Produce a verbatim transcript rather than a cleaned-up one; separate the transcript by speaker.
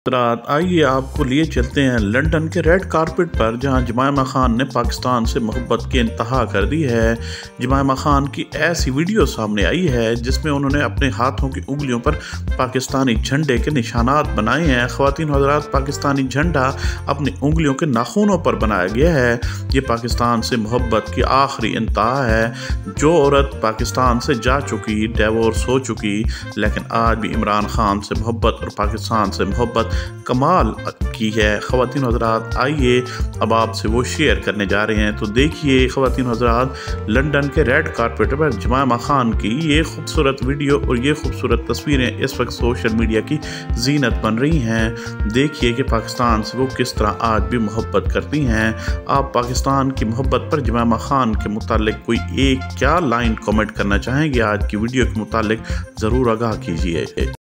Speaker 1: रात आइए आपको लिए चलते हैं लंदन के रेड कारपेट पर, जहां जमायमा खान ने पाकिस्तान से मोहब्बत की इंतहा कर दी है। जमायमा खान की ऐसी वीडियो सामने आई है जिसमें उन्होंने अपने हाथों की उंगलियों पर पाकिस्तानी झंडे के निशानात बनाए हैं। ख्वातीन हज़रात, पाकिस्तानी झंडा अपनी उंगलियों के नाखूनों पर बनाया गया है। ये पाकिस्तान से मोहब्बत की आखिरी इंतहा है। जो औरत पाकिस्तान से जा चुकी, डिवोर्स हो चुकी, लेकिन आज भी इमरान खान से मोहब्बत और पाकिस्तान से मोहब्बत कमाल की है। ख़वातीन हज़रात, आइए अब आपसे वो शेयर करने जा रहे हैं। तो देखिए ख़वातीन हज़रात, लंदन के रेड कारपेट पर जमायमा खान की ये खूबसूरत वीडियो और ये खूबसूरत तस्वीरें इस वक्त सोशल मीडिया की जीनत बन रही हैं। देखिए कि पाकिस्तान से वो किस तरह आज भी मोहब्बत करती हैं। आप पाकिस्तान की मोहब्बत पर जमायमा खान के मुतालिक कोई एक क्या लाइन कमेंट करना चाहेंगे आज की वीडियो के मुतालिक ज़रूर आगाह कीजिए।